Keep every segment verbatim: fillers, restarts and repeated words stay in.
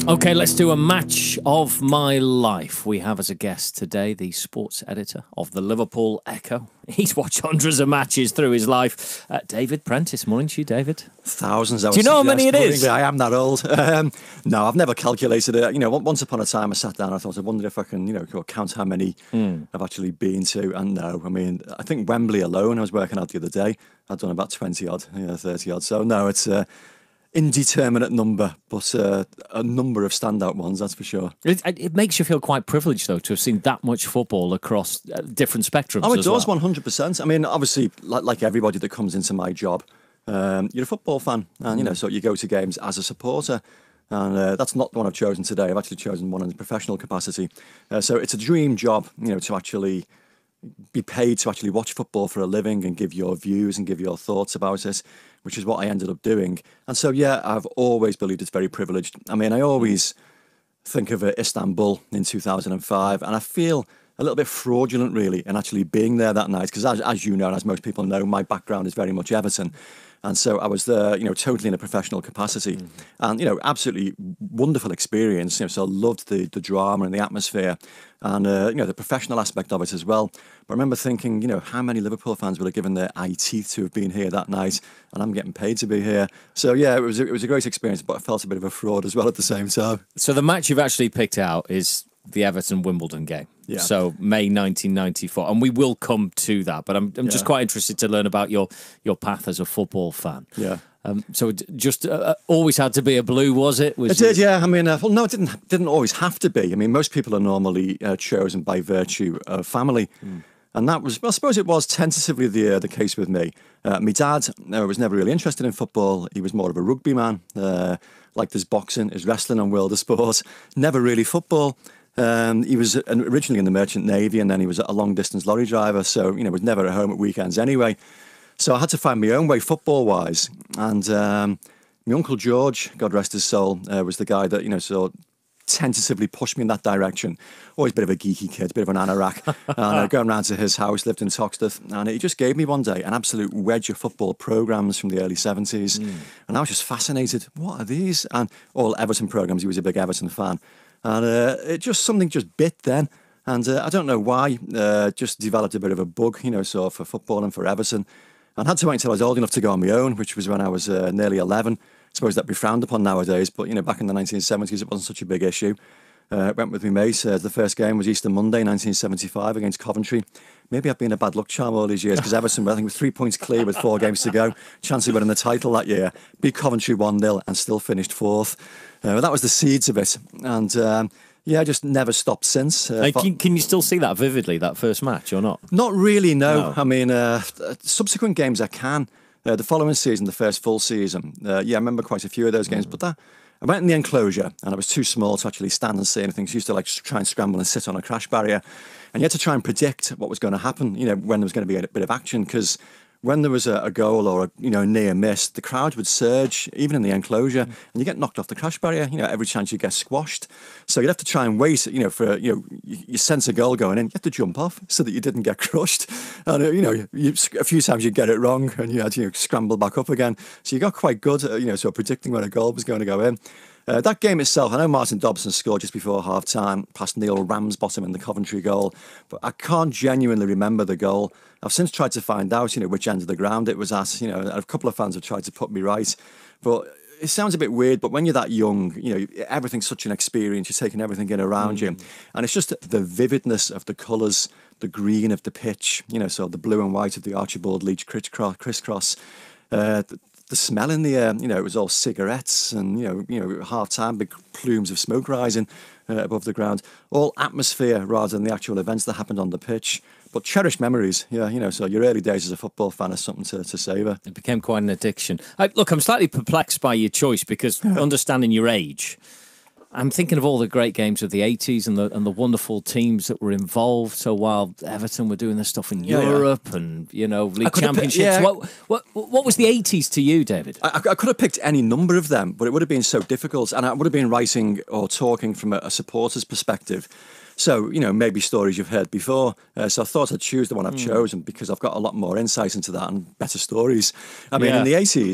Okay, let's do a match of my life. We have as a guest today the sports editor of the Liverpool Echo. He's watched hundreds of matches through his life. Uh, David Prentice. Morning to you, David. Thousands. I Do you know how many it is? I am that old. Um, no, I've never calculated it. You know, once upon a time I sat down, I thought, I wonder if I can, you know, count how many mm. I've actually been to. And no, I mean, I think Wembley alone, I was working out the other day, I'd done about twenty odd, yeah, thirty odd. So no, it's uh, indeterminate number, but uh, a number of standout ones, that's for sure. It, it makes you feel quite privileged, though, to have seen that much football across uh, different spectrums. Oh, it as does, well. one hundred percent. I mean, obviously, like, like everybody that comes into my job, um, you're a football fan, and you know, so you go to games as a supporter. And uh, that's not the one I've chosen today. I've actually chosen one in a professional capacity. Uh, so it's a dream job, you know, to actually be paid to actually watch football for a living and give your views and give your thoughts about it, which is what I ended up doing. And so, yeah, I've always believed it's very privileged. I mean, I always think of uh, Istanbul in two thousand five, and I feel a little bit fraudulent, really, in actually being there that night, because as, as you know, and as most people know, my background is very much Everton. And so I was there, you know, totally in a professional capacity, mm. and, you know, absolutely wonderful experience. You know, so I loved the, the drama and the atmosphere and, uh, you know, the professional aspect of it as well. But I remember thinking, you know, how many Liverpool fans would have given their eye teeth to have been here that night, and I'm getting paid to be here. So, yeah, it was, a, it was a great experience, but I felt a bit of a fraud as well at the same time. So the match you've actually picked out is the Everton Wimbledon game. Yeah. So May nineteen ninety-four, and we will come to that. But I'm I'm yeah. just quite interested to learn about your your path as a football fan. Yeah. Um, so it just uh, always had to be a blue, was it? Was it did, yeah. I mean, uh, well, no, it didn't didn't always have to be. I mean, most people are normally uh, chosen by virtue of family. Mm. And that was, well, I suppose it was tentatively the uh, the case with me. Uh, my dad uh, was never really interested in football. He was more of a rugby man, uh, liked his boxing, his wrestling and world of sport. Never really football. Um, he was originally in the Merchant Navy, and then he was a long-distance lorry driver, so, you know, was never at home at weekends anyway. So I had to find my own way football-wise. And um, my Uncle George, God rest his soul, uh, was the guy that, you know, so tentatively pushed me in that direction. Always a bit of a geeky kid, a bit of an anorak. And uh, going round to his house, lived in Toxteth, and he just gave me one day an absolute wedge of football programmes from the early seventies. Mm. And I was just fascinated. What are these? And all Everton programmes. He was a big Everton fan. And uh, it just, something just bit then. And uh, I don't know why, uh, just developed a bit of a bug, you know, so for football and for Everton. And had to wait until I was old enough to go on my own, which was when I was uh, nearly eleven. I suppose that'd be frowned upon nowadays, but, you know, back in the nineteen seventies, it wasn't such a big issue. Uh, went with my mate. Uh, the first game was Easter Monday, nineteen seventy-five, against Coventry. Maybe I've been a bad luck charm all these years, because Everton, I think, was three points clear with four games to go. Chance of winning the title that year. Beat Coventry one nil and still finished fourth. Uh, that was the seeds of it. And... Um, Yeah, just never stopped since. Uh, can, can you still see that vividly, that first match, or not? Not really, no. no. I mean, uh, subsequent games I can. Uh, the following season, the first full season, uh, yeah, I remember quite a few of those games. Mm. But that, I went in the enclosure, and I was too small to actually stand and see anything. So I used to like try and scramble and sit on a crash barrier. And you had to try and predict what was going to happen, you know, when there was going to be a bit of action, because when there was a, a goal or a, you know, near miss, the crowd would surge, even in the enclosure, mm. and you get knocked off the crash barrier. You know, every chance you get squashed. So you'd have to try and wait, you know, for, you know, you, you sense a goal going in, you have to jump off so that you didn't get crushed. And, uh, you know, you, a few times you'd get it wrong and you had to, you know, scramble back up again. So you got quite good at, you know, sort of predicting when a goal was going to go in. Uh, that game itself, I know Martin Dobson scored just before half-time, past Neil Ramsbottom in the Coventry goal, but I can't genuinely remember the goal. I've since tried to find out, you know, which end of the ground it was at. You know, a couple of fans have tried to put me right, but it sounds a bit weird, but when you're that young, you know, everything's such an experience, you're taking everything in around mm. you, and it's just the vividness of the colours, the green of the pitch, you know, so the blue and white of the Archibald Leach crisscross, uh, the, the smell in the air, you know, it was all cigarettes and, you know, you know, half-time, big plumes of smoke rising uh, above the ground. All atmosphere rather than the actual events that happened on the pitch. But cherished memories, yeah, you know, so your early days as a football fan is something to, to savour. It became quite an addiction. I, look, I'm slightly perplexed by your choice, because understanding your age, I'm thinking of all the great games of the eighties and the and the wonderful teams that were involved. So while Everton were doing this stuff in yeah, Europe yeah. and, you know, league championships, picked, yeah. what, what what was the eighties to you, David? I, I could have picked any number of them, but it would have been so difficult. And I would have been writing or talking from a, a supporter's perspective. So, you know, maybe stories you've heard before. Uh, so I thought I'd choose the one I've mm. chosen because I've got a lot more insight into that and better stories. I mean, yeah. in the eighties...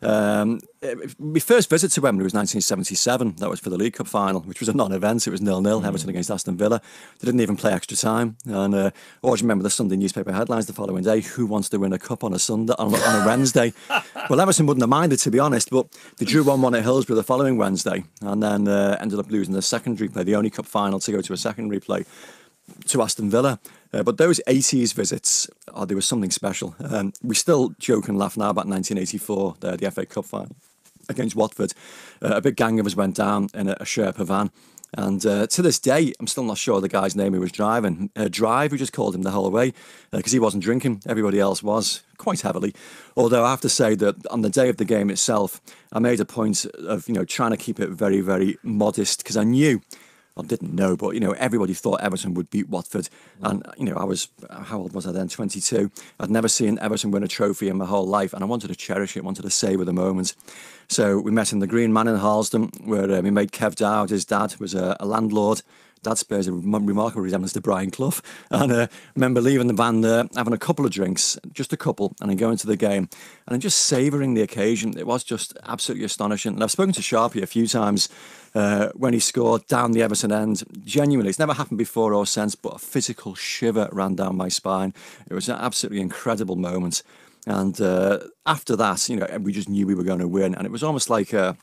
Um, it, my first visit to Wembley was nineteen seventy-seven. That was for the League Cup final, which was a non-event. It was nil nil, mm. Everton against Aston Villa. They didn't even play extra time. And uh, I always remember the Sunday newspaper headlines the following day: "Who wants to win a cup on a Sunday on, on a Wednesday?" Well, Everton wouldn't have minded, to be honest, but they drew one one at Hillsborough the following Wednesday, and then uh, ended up losing the secondary play, the only cup final to go to a secondary play, to Aston Villa. Uh, but those eighties visits, oh, there was something special. Um, we still joke and laugh now about nineteen eighty-four, the, the F A Cup final against Watford. Uh, a big gang of us went down in a, a Sherpa van. And uh, to this day, I'm still not sure the guy's name who was driving. Uh, Drive, we just called him the whole way, because uh, he wasn't drinking. Everybody else was, quite heavily. Although I have to say that on the day of the game itself, I made a point of, you know, trying to keep it very, very modest, because I knew, I didn't know, but, you know, everybody thought Everton would beat Watford. Mm. And, you know, I was, how old was I then? twenty-two. I'd never seen Everton win a trophy in my whole life, and I wanted to cherish it, wanted to savour the moment. So we met in the Green Man in Harlesden, where uh, we made Kev Dowd, his dad was a, a landlord. Dad bears a remarkable resemblance to Brian Clough. And I uh, remember leaving the van there, having a couple of drinks, just a couple, and then going to the game, and then just savouring the occasion. It was just absolutely astonishing. And I've spoken to Sharpie a few times uh, when he scored down the Everton end. Genuinely, it's never happened before or since, but a physical shiver ran down my spine. It was an absolutely incredible moment. And uh, after that, you know, we just knew we were going to win. And it was almost like a,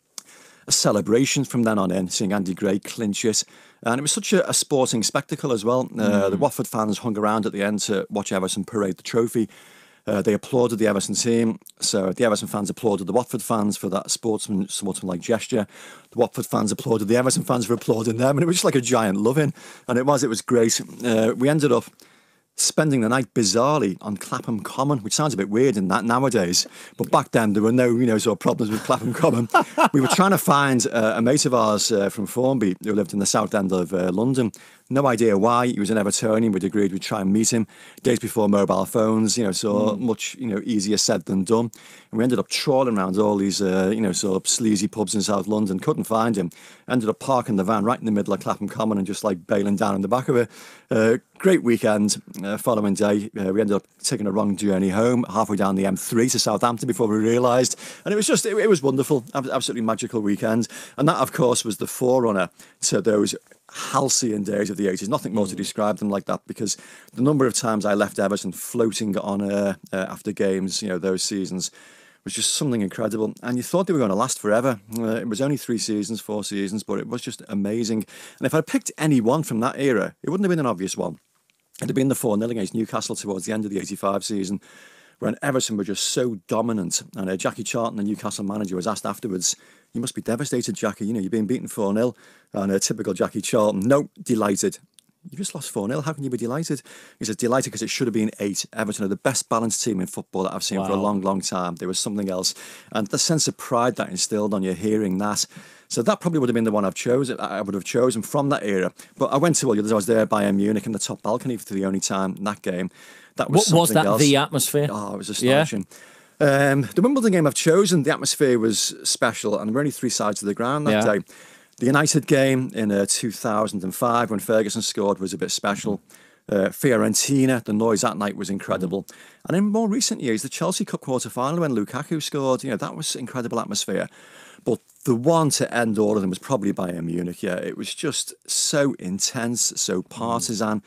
a celebration from then on in, seeing Andy Gray clinch it. And it was such a, a sporting spectacle as well. Uh, mm. The Watford fans hung around at the end to watch Everton parade the trophy. Uh, they applauded the Everton team. So the Everton fans applauded the Watford fans for that sportsman, sportsman-like gesture. The Watford fans applauded the Everton fans for applauding them. And it was just like a giant love-in. And it was, it was great. Uh, we ended up spending the night bizarrely on Clapham Common, which sounds a bit weird in that nowadays, but back then there were no, you know, sort of problems with Clapham Common. We were trying to find uh, a mate of ours uh, from Formby who lived in the south end of uh, London. No idea why. He was an Evertonian. We'd agreed we'd try and meet him days before mobile phones, you know, so mm. much, you know, easier said than done. And we ended up trawling around all these, uh, you know, sort of sleazy pubs in South London. Couldn't find him. Ended up parking the van right in the middle of Clapham Common and just like bailing down in the back of it. Uh, great weekend. Uh, following day, uh, we ended up taking a wrong journey home, halfway down the M three to Southampton before we realised. And it was just, it, it was wonderful. Absolutely magical weekend. And that, of course, was the forerunner to those halcyon days of the eighties. Nothing more to describe them like that, because the number of times I left Everton floating on uh, uh, after games, you know, those seasons, was just something incredible. And you thought they were going to last forever. Uh, it was only three seasons, four seasons, but it was just amazing. And if I picked any one from that era, it wouldn't have been an obvious one. It'd have been the four nil against Newcastle towards the end of the eighty-five season, when Everton were just so dominant. And uh, Jackie Charlton, the Newcastle manager, was asked afterwards, "You must be devastated, Jackie. You know, you've been beaten four nil. And uh, typical Jackie Charlton, "No, delighted." "You just lost four nil. How can you be delighted?" He says, "Delighted because it should have been eight. Everton are the best balanced team in football that I've seen wow. for a long, long time. There was something else." And the sense of pride that instilled on you hearing that. So that probably would have been the one I've chosen. I would have chosen from that era. But I went to all the others. I was there by Munich in the top balcony for the only time in that game. That was what was that? Else. The atmosphere? Oh, it was astonishing. Yeah. Um, the Wimbledon game I've chosen, the atmosphere was special, and there were only three sides of the ground that yeah. day. The United game in uh, two thousand five, when Ferguson scored, was a bit special. Uh, Fiorentina, the noise that night was incredible. Mm. And in more recent years, the Chelsea Cup quarter-final when Lukaku scored, you know, that was incredible atmosphere. But the one to end all of them was probably Bayern Munich. Yeah, it was just so intense, so partisan, mm.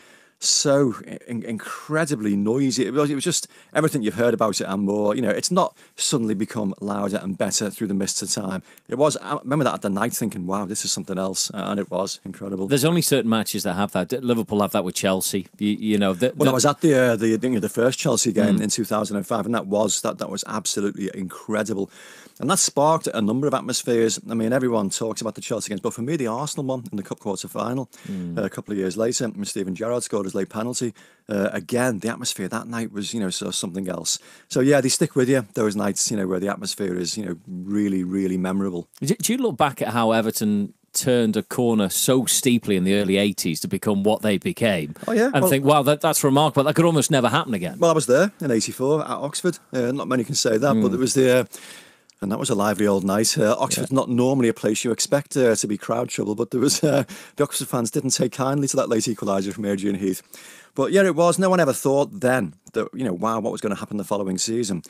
so in- incredibly noisy. It was, it was just everything you've heard about it and more. You know, it's not suddenly become louder and better through the mists of time. It was, I remember that at the night thinking, wow, this is something else. Uh, and it was incredible. There's only certain matches that have that. Liverpool have that with Chelsea. You, you know, the, the... Well, I was at the, uh, the, the, the first Chelsea game mm. in two thousand five, and that was, that, that was absolutely incredible. And that sparked a number of atmospheres. I mean, everyone talks about the Chelsea games, but for me, the Arsenal one in the Cup quarter-final, mm. uh, a couple of years later, when Steven Gerrard scored his late penalty, uh, again, the atmosphere that night was, you know, so something else. So, yeah, they stick with you, those nights, you know, where the atmosphere is, you know, really, really memorable. Do you look back at how Everton turned a corner so steeply in the early eighties to become what they became? Oh, yeah. And well, think, wow, that, that's remarkable. That could almost never happen again. Well, I was there in eighty-four at Oxford. Uh, not many can say that, mm. but it was the... Uh, And that was a lively old night. Uh, Oxford's yeah. not normally a place you expect uh, to be crowd trouble, but there was uh, the Oxford fans didn't take kindly to that late equaliser from Adrian Heath. But yeah, it was. No one ever thought then that, you know, wow, what was going to happen the following season.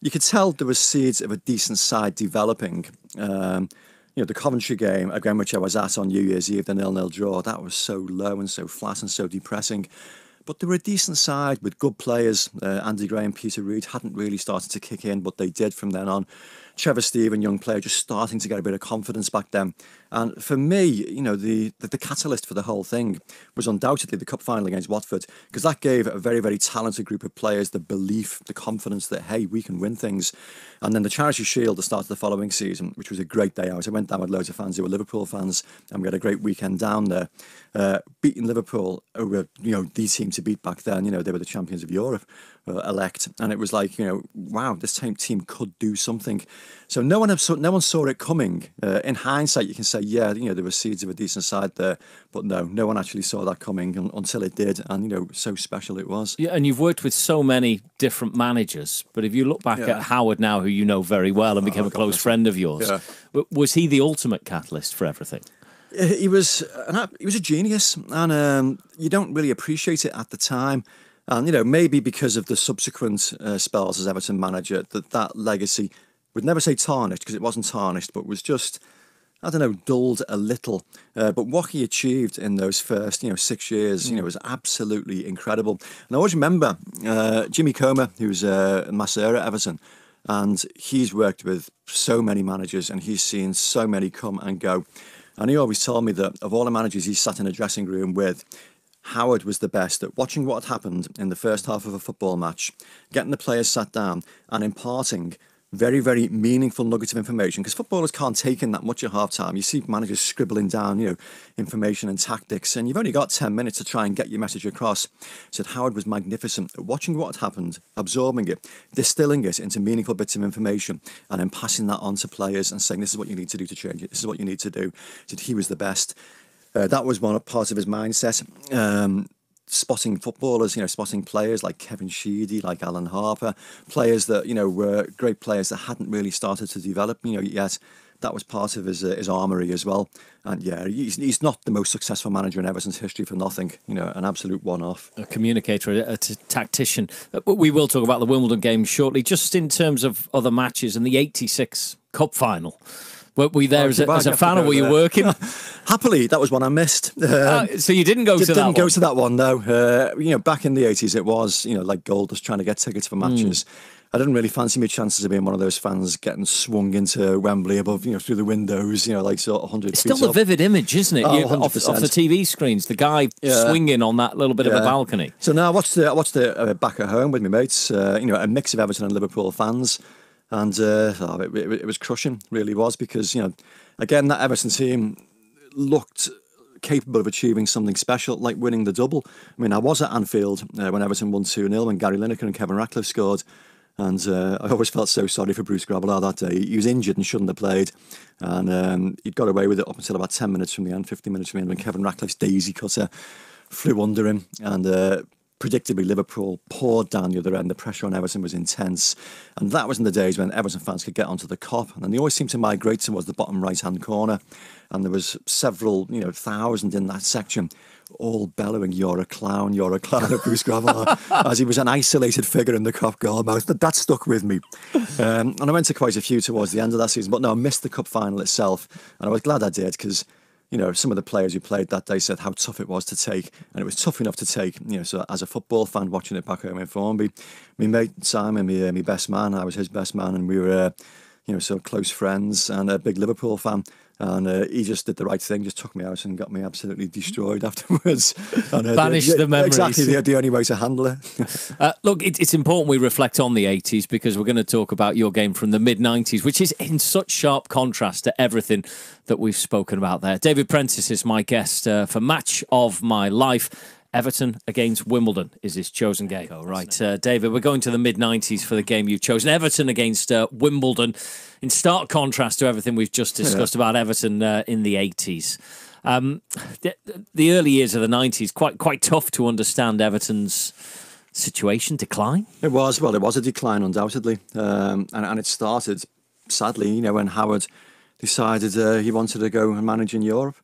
you could tell there was seeds of a decent side developing. Um, you know, the Coventry game, again, which I was at on New Year's Eve, the nil-nil draw, that was so low and so flat and so depressing. But they were a decent side with good players. Uh, Andy Gray and Peter Reid hadn't really started to kick in, but they did from then on. Trevor Stephen, young player, just starting to get a bit of confidence back then. And for me, you know, the, the, the catalyst for the whole thing was undoubtedly the cup final against Watford, because that gave a very, very talented group of players the belief, the confidence that, hey, we can win things. And then the Charity Shield, the start of the following season, which was a great day out. I went down with loads of fans who were Liverpool fans, and we had a great weekend down there. Uh, beating Liverpool, who were, you know, the team to beat back then. You know, they were the champions of Europe, uh, elect. And it was like, you know, wow, this team, team could do something. So no one, saw, no one saw it coming. Uh, in hindsight, you can say, yeah, you know, there were seeds of a decent side there. But no, no one actually saw that coming un- until it did. And, you know, so special it was. Yeah, and you've worked with so many different managers. But if you look back yeah. at Howard now, who you know very well and became oh, a close God, friend of yours, yeah. was he the ultimate catalyst for everything? He was an, he was a genius, and um, you don't really appreciate it at the time. And, you know, maybe because of the subsequent uh, spells as Everton manager, that that legacy, would never say tarnished, because it wasn't tarnished, but was just, I don't know, dulled a little. Uh, but what he achieved in those first, you know, six years, you know, was absolutely incredible. And I always remember uh, Jimmy Comer, who's a masseur at Everton, and he's worked with so many managers, and he's seen so many come and go. And he always told me that of all the managers he sat in a dressing room with, Howard was the best at watching what had happened in the first half of a football match, getting the players sat down and imparting very, very meaningful nuggets of information, because footballers can't take in that much at half time. You see managers scribbling down, you know, information and tactics, and you've only got ten minutes to try and get your message across. So Howard was magnificent at watching what had happened, absorbing it, distilling it into meaningful bits of information, and then passing that on to players and saying, this is what you need to do to change it. This is what you need to do. So he was the best. Uh, that was one part of his mindset. Um, spotting footballers, you know, spotting players like Kevin Sheedy, like Alan Harper, players that, you know, were great players that hadn't really started to develop, you know, yet. That was part of his uh, his armoury as well. And yeah, he's, he's not the most successful manager in Everton's history for nothing. You know, an absolute one-off. A communicator, a, a t- tactician. But we will talk about the Wimbledon game shortly. Just in terms of other matches and the eighty-six Cup Final. Were we there oh, as, a, as a fan, or were you there. working? Happily, that was one I missed. Um, uh, so you didn't go to didn't that one? Didn't go to that one, no. Uh, you know, back in the eighties, it was, you know, like gold, just trying to get tickets for matches. Mm. I didn't really fancy my chances of being one of those fans getting swung into Wembley above, you know, through the windows, you know, like sort of one hundred It's feet still up. a vivid image, isn't it? Oh, you, off, off the T V screens, the guy yeah. swinging on that little bit yeah. of a balcony. So now I watched it, I watched it uh, back at home with my mates, uh, you know, a mix of Everton and Liverpool fans. And uh, oh, it, it, it was crushing, really was, because, you know, again, that Everton team looked capable of achieving something special, like winning the double. I mean, I was at Anfield uh, when Everton won two nil, when Gary Lineker and Kevin Ratcliffe scored. And uh, I always felt so sorry for Bruce Grobbelaar that day. He was injured and shouldn't have played. And um, he got away with it up until about ten minutes from the end, fifteen minutes from the end, when Kevin Ratcliffe's daisy cutter flew under him. And uh, predictably, Liverpool poured down the other end. The pressure on Everton was intense. And that was in the days when Everton fans could get onto the Kop. And they always seemed to migrate towards the bottom right-hand corner. And there was several, you know, thousand in that section, all bellowing, "You're a clown, you're a clown," at Bruce Grobbelaar, as he was an isolated figure in the Kop goalmouth. That, that stuck with me. Um, and I went to quite a few towards the end of that season. But no, I missed the Cup final itself. And I was glad I did, because, you know, some of the players who played that day said how tough it was to take. And it was tough enough to take, you know, so as a football fan watching it back home in Formby, my mate Simon, my, uh, my best man, I was his best man, and we were, uh, you know, so close friends, and a big Liverpool fan. And uh, he just did the right thing, just took me out and got me absolutely destroyed afterwards. And, uh, Banish the, the memories. Exactly, the, the only way to handle it. uh, look, it, it's important we reflect on the eighties, because we're going to talk about your game from the mid nineties, which is in such sharp contrast to everything that we've spoken about there. David Prentice is my guest uh, for Match of My Life. Everton against Wimbledon is his chosen game. Oh, right, uh, David, we're going to the mid nineties for the game you've chosen. Everton against uh, Wimbledon, in stark contrast to everything we've just discussed yeah. about Everton uh, in the eighties. Um, the, the early years of the nineties, quite quite tough to understand Everton's situation, decline. It was, well, it was a decline, undoubtedly. Um, and, and it started, sadly, you know, when Howard decided uh, he wanted to go and manage in Europe.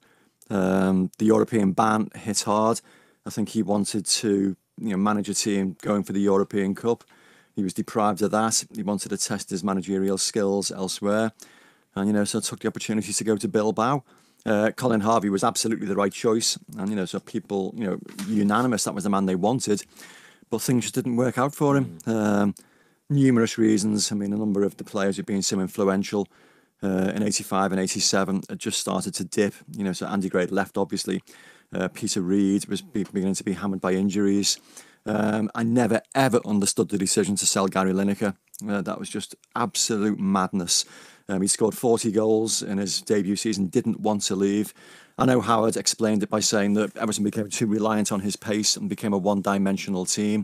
Um, the European ban hit hard. I think he wanted to, you know, manage a team going for the European Cup. He was deprived of that. He wanted to test his managerial skills elsewhere. And, you know, so took the opportunity to go to Bilbao. Uh, Colin Harvey was absolutely the right choice. And, you know, so people, you know, unanimous, that was the man they wanted. But things just didn't work out for him. Mm. Um, numerous reasons. I mean, a number of the players who've been so influential uh, in eighty-five and eighty-seven had just started to dip. You know, so Andy Gray left, obviously. Uh, Peter Reid was be- beginning to be hammered by injuries. Um, I never, ever understood the decision to sell Gary Lineker. Uh, that was just absolute madness. Um, he scored forty goals in his debut season, didn't want to leave. I know Howard explained it by saying that Everton became too reliant on his pace and became a one-dimensional team.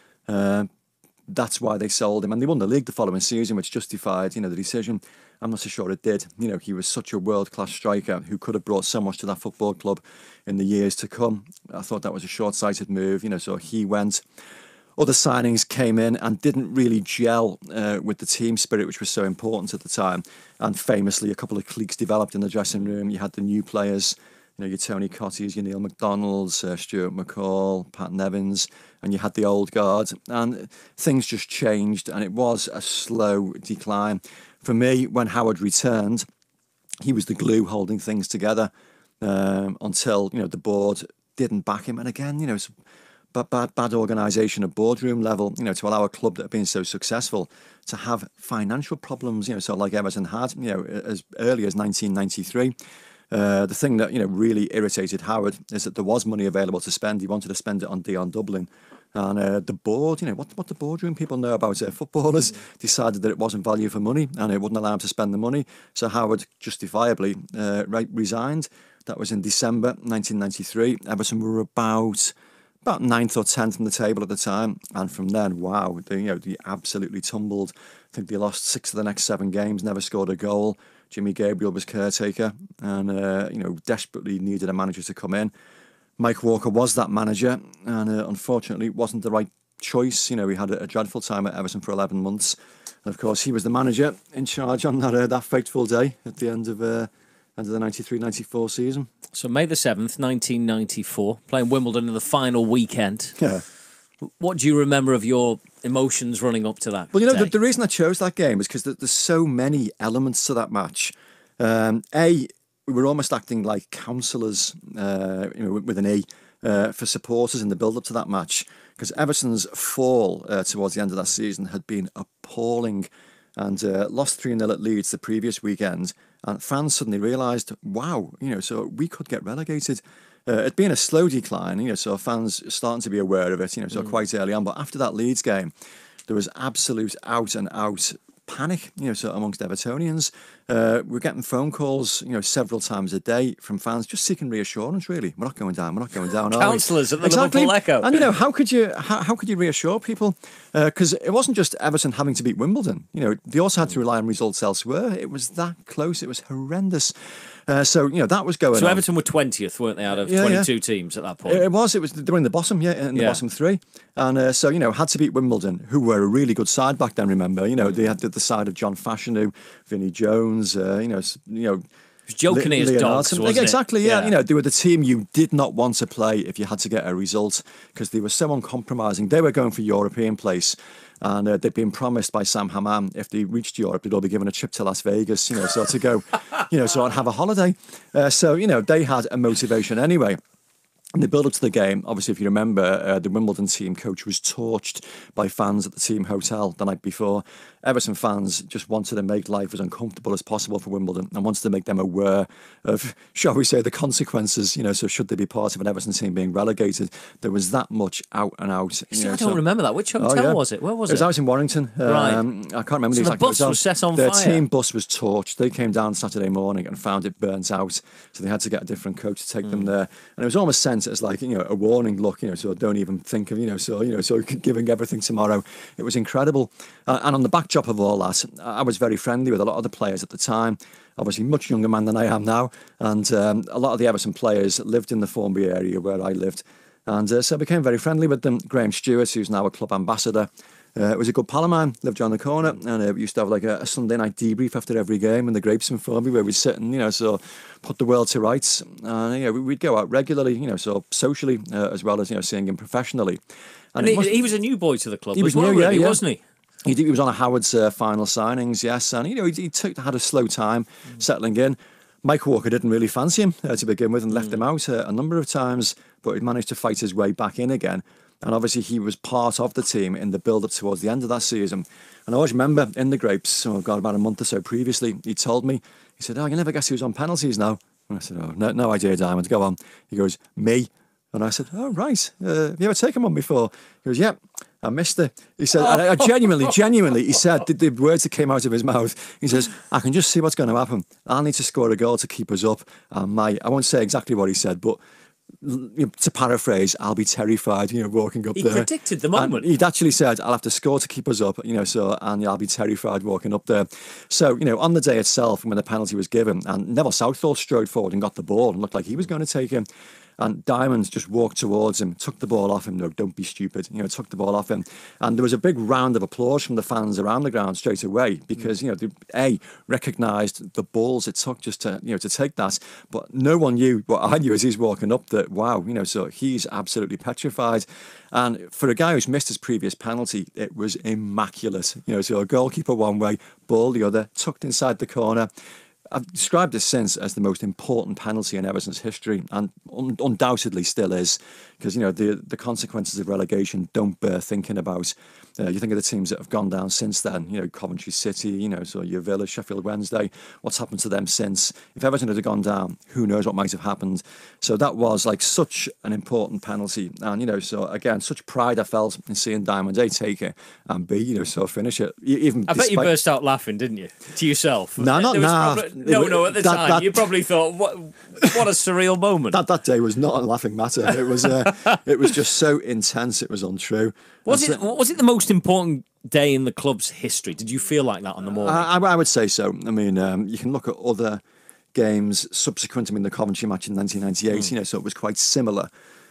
Uh, that's why they sold him. And they won the league the following season, which justified, you know, the decision. I'm not so sure it did. You know, he was such a world-class striker who could have brought so much to that football club in the years to come. I thought that was a short-sighted move, you know, so he went. Other signings came in and didn't really gel uh, with the team spirit, which was so important at the time. And famously, a couple of cliques developed in the dressing room. You had the new players, you know, your Tony Cottees, your Neil McDonalds, uh, Stuart McCall, Pat Nevins, and you had the old guard. And things just changed, and it was a slow decline. For me, when Howard returned, he was the glue holding things together um, until, you know, the board didn't back him. And again, you know, it's Bad, bad, bad organisation at boardroom level, you know, to allow a club that had been so successful to have financial problems, you know, so like Everton had, you know, as early as nineteen ninety-three. Uh, the thing that, you know, really irritated Howard is that there was money available to spend. He wanted to spend it on Dion Dublin. And uh, the board, you know, what what the boardroom people know about uh, footballers, decided that it wasn't value for money and it wouldn't allow him to spend the money. So Howard justifiably uh, right, resigned. That was in December nineteen ninety-three. Everton were about... about ninth or tenth on the table at the time, and from then, wow, they, you know, they absolutely tumbled. I think they lost six of the next seven games, never scored a goal. Jimmy Gabriel was caretaker, and uh, you know, desperately needed a manager to come in. Mike Walker was that manager, and uh, unfortunately, it wasn't the right choice. You know, he had a, a dreadful time at Everton for eleven months, and of course, he was the manager in charge on that uh, that fateful day at the end of uh, end of the ninety-three ninety-four season. So May the seventh, nineteen ninety-four, playing Wimbledon in the final weekend. Yeah. What do you remember of your emotions running up to that? Well, you know, day? the, the reason I chose that game is because there's so many elements to that match. Um, a, we were almost acting like counsellors, uh, you know, with, with an E, uh, for supporters in the build-up to that match. Because Everton's fall uh, towards the end of that season had been appalling, and uh, lost three nil at Leeds the previous weekend. And fans suddenly realised, wow, you know, so we could get relegated. Uh, it'd been a slow decline, you know, so fans starting to be aware of it, you know, so mm. quite early on. But after that Leeds game, there was absolute out and out panic, you know, so amongst Evertonians. Uh, we're getting phone calls, you know, several times a day from fans just seeking reassurance, really. We're not going down, we're not going down, are we? Counsellors at the exactly. Liverpool Echo. And, you know, how could you how, how could you reassure people? Because uh, it wasn't just Everton having to beat Wimbledon. You know, they also had to rely on results elsewhere. It was that close. It was horrendous. Uh, so, you know, that was going so on. So Everton were twentieth, weren't they, out of yeah, twenty-two yeah. teams at that point? It was. It was. They were in the bottom, yeah, in the yeah. bottom three. And uh, so, you know, had to beat Wimbledon, who were a really good side back then, remember. You know, they had the, the side of John Fashanu, Vinnie Jones, uh, you know, you know... It was joking Le- his dogs, wasn't Exactly, it? yeah. yeah. You know, they were the team you did not want to play if you had to get a result, because they were so uncompromising. They were going for European place. And uh, they'd been promised by Sam Hammam, if they reached Europe, they'd all be given a trip to Las Vegas, you know, so to go, you know, so I'd have a holiday. Uh, so, you know, they had a motivation anyway. In the build-up to the game, obviously, if you remember, uh, the Wimbledon team coach was torched by fans at the team hotel the night before. Everton fans just wanted to make life as uncomfortable as possible for Wimbledon and wanted to make them aware of, shall we say, the consequences, you know, so should they be part of an Everton team being relegated. There was that much out and out. You See, know, I don't so, remember that. Which hotel oh, yeah. was it? Where was it? It was out in Warrington. Right. Um, I can't remember so the exact the bus hotel. was set on Their fire. Their team bus was torched. They came down Saturday morning and found it burnt out. So they had to get a different coach to take mm. them there. And it was almost sent as like, you know, a warning look, you know, so don't even think of, you know, so, you know, so giving everything tomorrow. It was incredible. Uh, and on the backdrop of all that, I was very friendly with a lot of the players at the time. Obviously, much younger man than I am now. And um, a lot of the Everton players lived in the Formby area where I lived. And uh, so I became very friendly with them. Graham Stewart, who's now a club ambassador, uh, was a good pal of mine, lived around the corner. And uh, we used to have like a, a Sunday night debrief after every game in the Grapes in Formby, where we'd sit and, you know, so put the world to rights. And, uh, you know, we'd go out regularly, you know, so socially, uh, as well as, you know, seeing him professionally. And, and he, must, he was a new boy to the club. He was well, new, really, yeah, yeah. wasn't he? He, he was on a Howard's uh, final signings, yes, and you know he, he took had a slow time mm. settling in. Mike Walker didn't really fancy him uh, to begin with and left mm. him out uh, a number of times, but he managed to fight his way back in again. And obviously he was part of the team in the build-up towards the end of that season. And I always remember in the Grapes, oh God, about a month or so previously, he told me, he said, oh, you never guess who's on penalties now. And I said, oh, no, no idea, Diamond, go on. He goes, me. And I said, oh, right. Uh, have you ever taken one before? He goes, yeah, I missed it. He said, I, I genuinely, genuinely, he said, the, the words that came out of his mouth, he says, I can just see what's going to happen. I'll need to score a goal to keep us up. And my, I won't say exactly what he said, but to paraphrase, I'll be terrified, you know, walking up he there. He predicted the moment. And he'd actually said, I'll have to score to keep us up, you know, so, and yeah, I'll be terrified walking up there. So, you know, on the day itself, when the penalty was given, and Neville Southall strode forward and got the ball and looked like he was going to take him. And Diamond just walked towards him, took the ball off him. No, don't be stupid. You know, took the ball off him. And there was a big round of applause from the fans around the ground straight away because, you know, they, A, recognised the balls it took just to, you know, to take that. But no one knew what I knew as he's walking up that, wow, you know, so he's absolutely petrified. And for a guy who's missed his previous penalty, it was immaculate. You know, so a goalkeeper one way, ball the other, tucked inside the corner. I've described this since as the most important penalty in Everton's history, and un undoubtedly still is, because you know the the consequences of relegation don't bear thinking about. Uh, you think of the teams that have gone down since then, you know, Coventry City, you know, so your Villa, Sheffield Wednesday, what's happened to them since? If Everton had gone down, who knows what might have happened? So that was like such an important penalty. And, you know, so again, such pride I felt in seeing Diamond A take it and B, you know, so finish it. Even I bet you burst out laughing, didn't you? To yourself? No, not now. No, no, at the that, time, that, you probably thought, what what a surreal moment. That that day was not a laughing matter. It was uh, it was just so intense, it was untrue. Was it, was it the most important day in the club's history? Did you feel like that on the morning? I, I would say so. I mean, um, you can look at other games subsequent. I mean, the Coventry match in nineteen ninety-eight, mm. you know, so it was quite similar.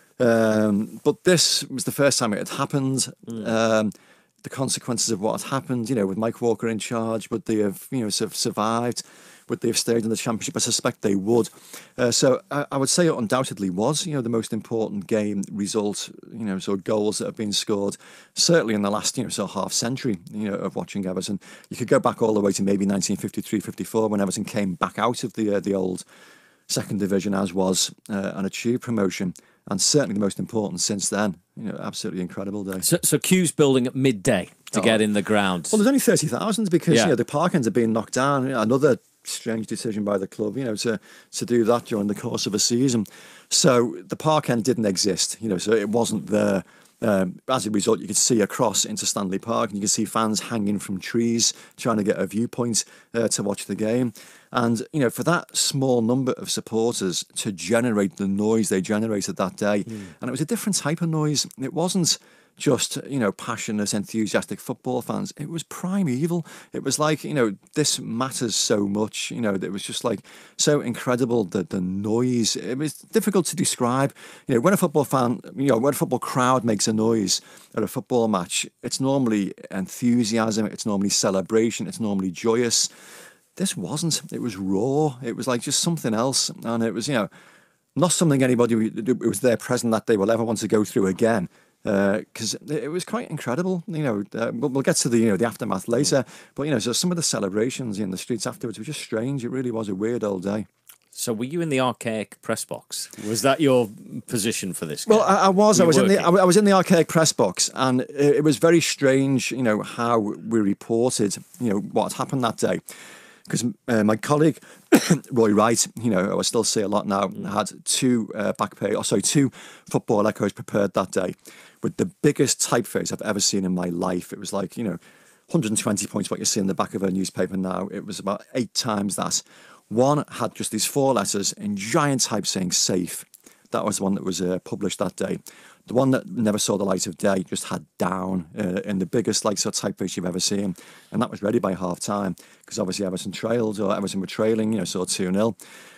Um, but this was the first time it had happened. Mm. Um, the consequences of what had happened, you know, with Mike Walker in charge, would they have, you know, sort of survived? Would they have stayed in the Championship? I suspect they would. Uh, so I, I would say it undoubtedly was, you know, the most important game result, you know, so goals that have been scored, certainly in the last, you know, so half century, you know, of watching Everton. You could go back all the way to maybe nineteen fifty-three fifty-four when Everton came back out of the uh, the old second division, as was, uh, and achieved promotion. And certainly the most important since then. You know, absolutely incredible day. So, so queues building at midday to oh. get in the ground. Well, there's only thirty thousand because, yeah. you know, the park ends up being knocked down. You know, another strange decision by the club, you know, to to do that during the course of a season. So the park end didn't exist, you know, so it wasn't there. Um, as a result, you could see across into Stanley Park and you could see fans hanging from trees trying to get a viewpoint uh, to watch the game. And, you know, for that small number of supporters to generate the noise they generated that day, mm. and it was a different type of noise. It wasn't just, you know, passionate, enthusiastic football fans. It was primeval. It was like, you know, this matters so much, you know, it was just like so incredible, the, the noise. It was difficult to describe. You know, when a football fan, you know, when a football crowd makes a noise at a football match, it's normally enthusiasm, it's normally celebration, it's normally joyous. This wasn't. It was raw. It was like just something else. And it was, you know, not something anybody who was there present that day will ever want to go through again. Because uh, it was quite incredible, you know. Uh, we'll, we'll get to the you know the aftermath later, but you know, so some of the celebrations in the streets afterwards were just strange. It really was a weird old day. So, were you in the archaic press box? Was that your position for this game? Well, I, I was. I was working? in the. I was in the archaic press box, and it, it was very strange, you know, how we reported, you know, what had happened that day. Because uh, my colleague Roy Wright, you know, I still see a lot now, mm. had two uh, back page, or sorry, two football echoes prepared that day with the biggest typeface I've ever seen in my life. It was like, you know, one hundred twenty points, what you see in the back of a newspaper now. It was about eight times that. One had just these four letters in giant type saying safe. That was the one that was uh, published that day. The one that never saw the light of day just had down uh, in the biggest like sort of typeface you've ever seen. And that was ready by half time because obviously Everton trailed, or Everton were trailing, you know, sort of two nil.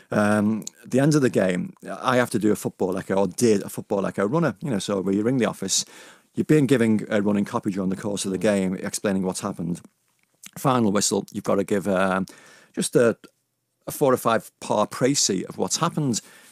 Um, at the end of the game, I have to do a football echo, or did a football echo runner, you know, so where you ring the office, you've been giving a running copy during the course of the game, explaining what's happened. Final whistle, you've got to give um, just a, a four or five par précis of what's happened.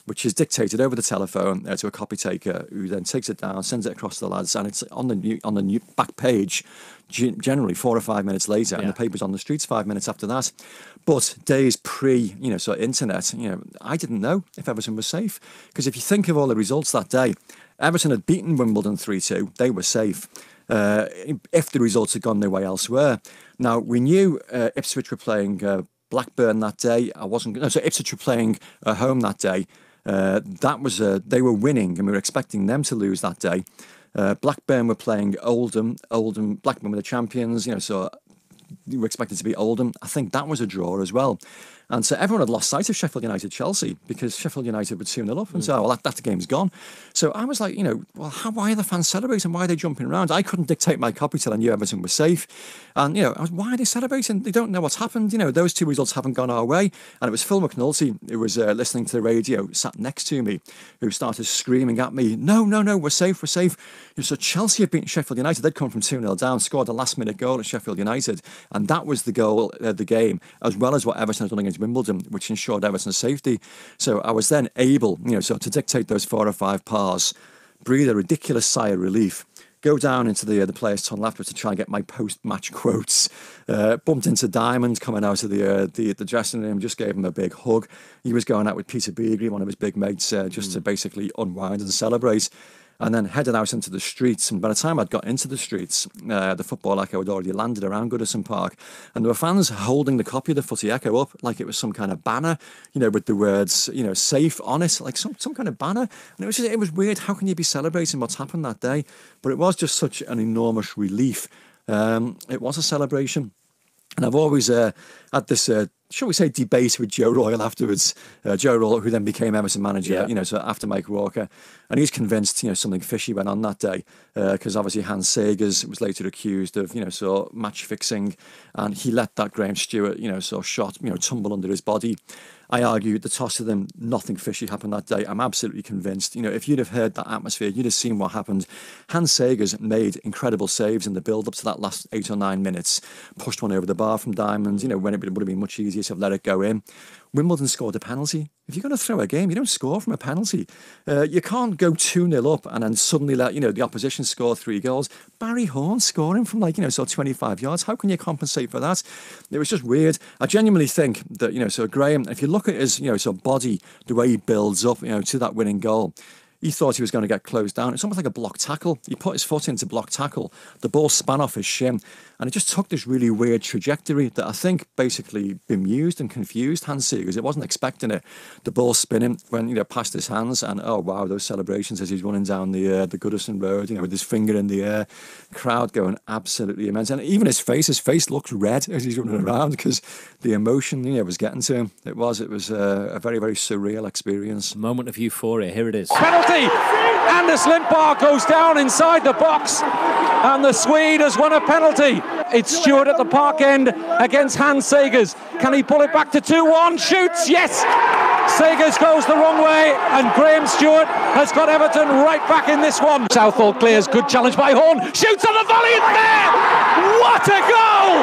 which is dictated over the telephone uh, to a copy taker, who then takes it down, sends it across to the lads, and it's on the new, on the new back page, generally four or five minutes later, yeah. and the paper's on the streets five minutes after that. But days pre, you know, sort of internet, you know, I didn't know if Everton was safe, because if you think of all the results that day, Everton had beaten Wimbledon three two. They were safe. Uh, if the results had gone their way elsewhere. Now, we knew uh, Ipswich were playing uh, Blackburn that day. I wasn't. No, so Ipswich were playing uh, home that day. Uh, that was uh, they were winning, and we were expecting them to lose that day. Uh, Blackburn were playing Oldham. Oldham, Blackburn were the champions. You know, so we were expected to be Oldham. I think that was a draw as well. And so everyone had lost sight of Sheffield United Chelsea, because Sheffield United would two nil up, and mm. so, well, that, that game's gone. So I was like, you know, well, how, why are the fans celebrating? Why are they jumping around? I couldn't dictate my copy till I knew Everton was safe. And, you know, I was, why are they celebrating? They don't know what's happened. You know, those two results haven't gone our way. And it was Phil McNulty, who was uh, listening to the radio, sat next to me, who started screaming at me, no, no, no, we're safe, we're safe. You know, so Chelsea had beaten Sheffield United. They'd come from two nil down, scored a last-minute goal at Sheffield United. And that was the goal of uh, the game, as well as what Everton had done against Wimbledon, which ensured Everton's safety. So I was then able, you know, so to dictate those four or five pars, breathe a ridiculous sigh of relief, go down into the uh, the players' tunnel afterwards to try and get my post-match quotes. Uh, bumped into Diamond coming out of the, uh, the the dressing room, just gave him a big hug. He was going out with Peter Beagrey, one of his big mates, uh, just mm. to basically unwind and celebrate. And then headed out into the streets. And by the time I'd got into the streets, uh, the Football Echo had already landed around Goodison Park. And there were fans holding the copy of the Footy Echo up like it was some kind of banner, you know, with the words, you know, safe on it, like some, some kind of banner. And it was just, it was weird. How can you be celebrating what's happened that day? But it was just such an enormous relief. Um, it was a celebration. And I've always uh, had this, uh, shall we say, debate with Joe Royle afterwards. Uh, Joe Royle, who then became Everton manager, yeah. you know, so after Mike Walker. And he's convinced, you know, something fishy went on that day, because uh, obviously Hans Segers was later accused of, you know, so match fixing, and he let that Graham Stewart, you know, so shot, you know, tumble under his body. I argue the toss of them, nothing fishy happened that day. I'm absolutely convinced. You know, if you'd have heard that atmosphere, you'd have seen what happened. Hans Segers made incredible saves in the build-up to that last eight or nine minutes. Pushed one over the bar from Diamond, you know, when it would have been much easier to have let it go in. Wimbledon scored a penalty. If you're going to throw a game, you don't score from a penalty. Uh, you can't go two nil up and then suddenly let, you know, the opposition score three goals. Barry Horn scoring from, like, you know, so twenty-five yards. How can you compensate for that? It was just weird. I genuinely think that, you know, so Graham, if you look at his, you know, so body, the way he builds up, you know, to that winning goal, he thought he was going to get closed down. It's almost like a block tackle. He put his foot into block tackle. The ball span off his shin. And it just took this really weird trajectory that I think basically bemused and confused Hans Segers. It wasn't expecting it. The ball spinning when, you know, past his hands. And, oh, wow, those celebrations as he's running down the uh, the Goodison Road, you know, with his finger in the air. Crowd going absolutely immense. And even his face, his face looks red as he's running around because the emotion, you know, was getting to him. It was, it was uh, a very, very surreal experience. Moment of euphoria. Here it is. Penalty! Anders Lindberg goes down inside the box, and the Swede has won a penalty. It's Stewart at the park end against Hans Segers. Can he pull it back to two one? Shoots, yes! Segers goes the wrong way, and Graham Stewart has got Everton right back in this one. Southall clears, good challenge by Horn, shoots on the volley, it's there! What a goal!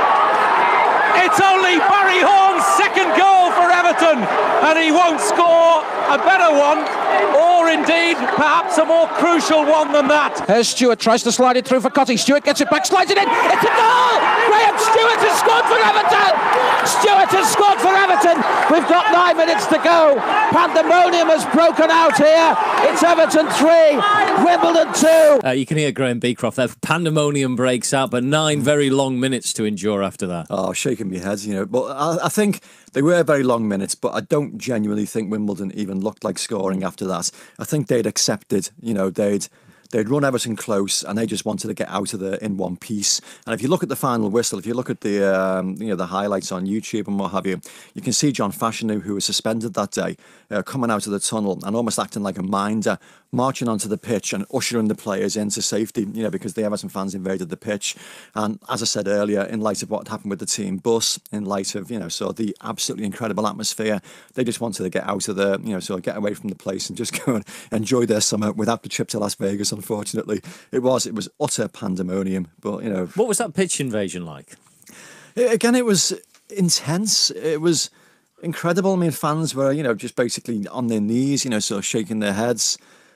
It's only Barry Horn's second goal for Everton, and he won't score a better one, or indeed perhaps a more crucial one than that. Here's Stewart, tries to slide it through for Cotty. Stewart gets it back, slides it in. It's a goal! Graham Stewart has scored for Everton! Stewart has scored for Everton. We've got nine minutes to go. Pandemonium has broken out here. It's Everton three, Wimbledon two. Uh, you can hear Graham Beecroft there. Pandemonium breaks out, but nine very long minutes to endure after that. Oh, shaking my head, you know. But I, I think they were very long minutes, but I don't genuinely think Wimbledon even looked like scoring after that. I think they'd accepted, you know, they'd they'd run Everton close, and they just wanted to get out of there in one piece. And if you look at the final whistle, if you look at the um, you know, the highlights on YouTube and what have you, you can see John Fashanu, who was suspended that day, uh, coming out of the tunnel and almost acting like a minder, marching onto the pitch and ushering the players into safety, you know, because the Everton fans invaded the pitch. And as I said earlier, in light of what happened with the team bus, in light of, you know, so the absolutely incredible atmosphere, they just wanted to get out of there, you know, so get away from the place and just go and enjoy their summer without the trip to Las Vegas, unfortunately. It was, it was utter pandemonium, but, you know. What was that pitch invasion like? Again, it was intense. It was, incredible. I mean, fans were, you know, just basically on their knees, you know, sort of shaking their heads.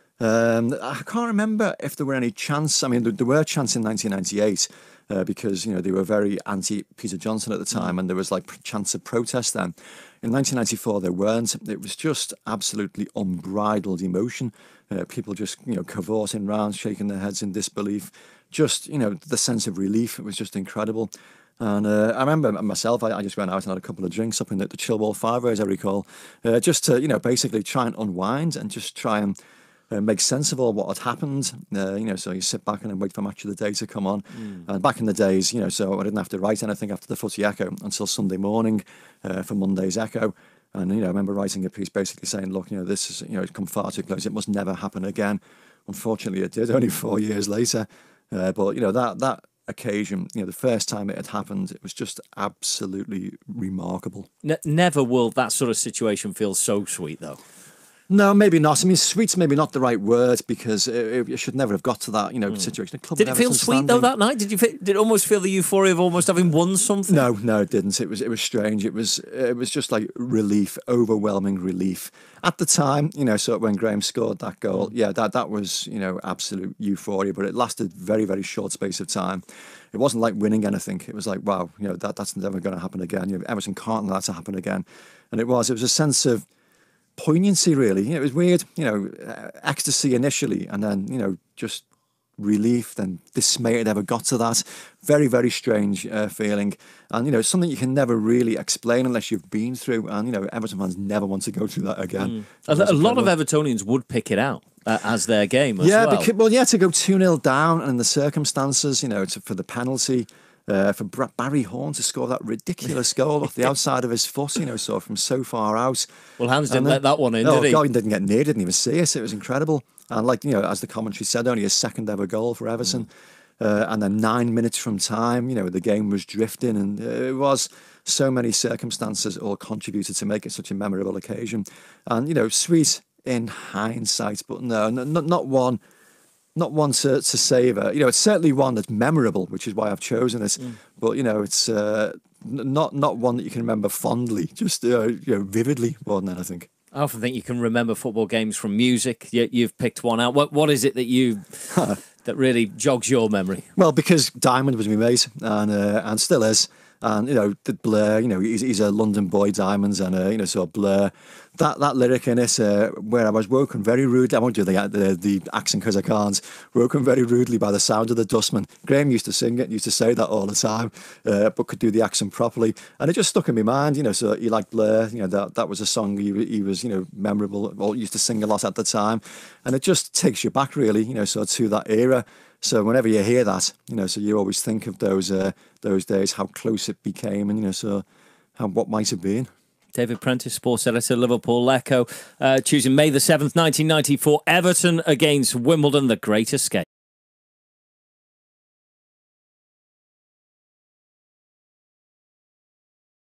Um, I can't remember if there were any chants. I mean, there, there were chants in nineteen ninety-eight uh, because, you know, they were very anti-Peter Johnson at the time, and there was like chants of protest then. In nineteen ninety-four, there weren't. It was just absolutely unbridled emotion. Uh, people just, you know, cavorting round, shaking their heads in disbelief. Just, you know, the sense of relief. It was just incredible. And uh, I remember myself, I, I just went out and had a couple of drinks up in the, the Chilwell Five, as I recall, uh, just to, you know, basically try and unwind and just try and uh, make sense of all what had happened. Uh, you know, so you sit back and wait for Match of the Day to come on. Mm. And back in the days, you know, so I didn't have to write anything after the Footy Echo until Sunday morning uh, for Monday's Echo. And, you know, I remember writing a piece basically saying, look, you know, this is, you know, it's come far too close. It must never happen again. Unfortunately, it did, only four years later. Uh, but, you know, that that occasion, you know, the first time it had happened, it was just absolutely remarkable. Ne- never will that sort of situation feel so sweet, though. No, maybe not. I mean, sweet's maybe not the right word, because it, it should never have got to that, you know, mm. situation. The club did it feel sweet standing. though that night? Did you feel, did it almost feel the euphoria of almost having won something? No, no, it didn't. It was it was strange. It was it was just like relief, overwhelming relief at the time. You know, so when Graham scored that goal, yeah, that that was, you know, absolute euphoria. But it lasted very very short space of time. It wasn't like winning anything. It was like, wow, you know, that that's never going to happen again. You know, Everton can't allow that to happen again. And it was. It was a sense of poignancy, really. You know, it was weird, you know, uh, ecstasy initially, and then, you know, just relief, then dismay it ever got to that. Very, very strange uh, feeling. And, you know, something you can never really explain unless you've been through. And, you know, Everton fans never want to go through that again. Mm. A, a lot of Evertonians would pick it out uh, as their game as yeah, well. Because, well, yeah, to go two nil down, and in the circumstances, you know, to, for the penalty, Uh, for Barry Horn to score that ridiculous goal off the outside of his foot, you know, so from so far out. Well, Hans didn't then, let that one in, oh, did he? God, he didn't get near, didn't even see it. It was incredible. And like, you know, as the commentary said, only his second ever goal for Everton. Mm. Uh, and then nine minutes from time, you know, the game was drifting, and uh, it was so many circumstances all contributed to make it such a memorable occasion. And, you know, sweet in hindsight, but no, not, not one... Not one to, to savour. You know, it's certainly one that's memorable, which is why I've chosen it. Mm. But, you know, it's uh, not not one that you can remember fondly, just, uh, you know, vividly more than anything. I often think you can remember football games from music. You, you've picked one out. What What is it that you that really jogs your memory? Well, because Diamond was my mate, and uh, and still is. And, you know, the Blur, you know, he's, he's a London boy, Diamonds, and, uh, you know, so Blur. That that lyric in it, uh, where I was woken very rudely, I won't do the the, the accent because I can't, woken very rudely by the sound of the dustman. Graham used to sing it, used to say that all the time, uh, but could do the accent properly. And it just stuck in my mind, you know, so he liked Blur, you know, that, that was a song he, he was, you know, memorable, well, used to sing a lot at the time. And it just takes you back, really, you know, so to that era. So whenever you hear that, you know, so you always think of those uh, those days, how close it became, and, you know, so how what might have been. David Prentice, sports editor, Liverpool Echo, uh, choosing May the seventh, nineteen ninety-four, Everton against Wimbledon, the Great Escape.